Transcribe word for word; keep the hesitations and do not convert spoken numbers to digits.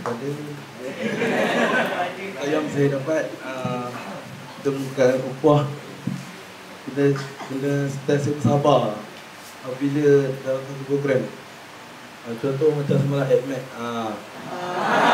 daripada ayam saya dapat uh, temukan upah kena kena sentiasa bersabar apabila dalam satu program. Uh, contoh macam semalam AdMed. Uh,